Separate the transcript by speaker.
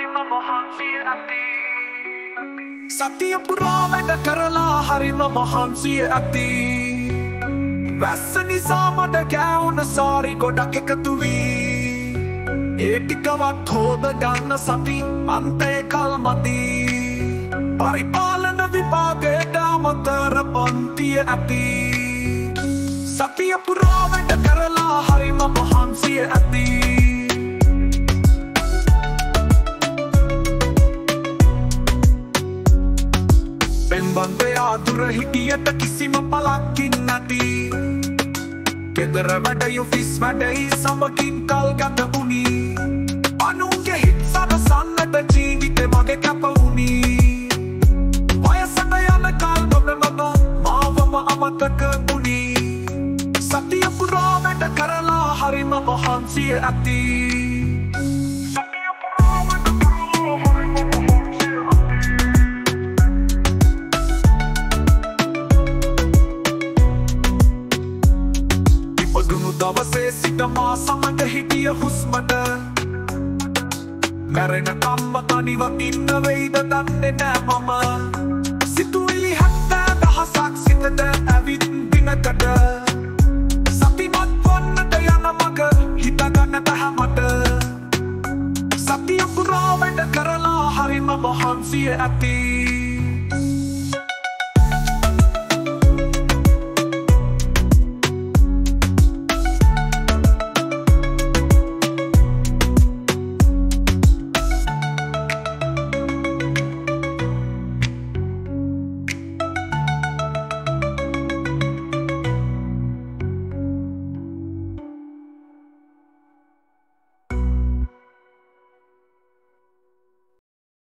Speaker 1: හරිම මහන්සිය ඇති සතිය පුරා වැඩ කරලා හරිම මහන්සිය ඇති වැස්ස නිසා මට කැවුන සාරි ගොඩක් එකතු වී ඒ ටිකවත් හොද ගන්න සති අන්තේ කල් මති පරිපාලන විභාගයට අමතර පන්තිය ඇති සතිය පුරා වැඩ කරලා හරිම මහන්සිය ඇති පෙම්බන්දේ ආදුර හිටියට කිසිම පලක්කින් නැති ගෙදර වැඩ යොෆිස් වැඩයි සමගින් කල් ගත වුණී අනුන්ගේ හිත් සරසන්නට ජීවිතේ මගේ කැප වුණී වයසට යන කල් නොබමම මාවම අමතක වුණී සතිය පුරා වැඩ කරලා හරිම මහන්සිය ඇති දවසේ සිට මා සමට හිටිය හුස්මට මැරෙන කම්ම තනිව ඉන්න වෙයිද දන්නේ නෑ මම සිතුවිලි 70,000ක් සිතට ඇවිත් දිනකට සතිමත් වන්නට යන මග හිතගන්න බැහැ මට සතිය පුරා වැඩ කරලා හරිම මහන්සිය ඇති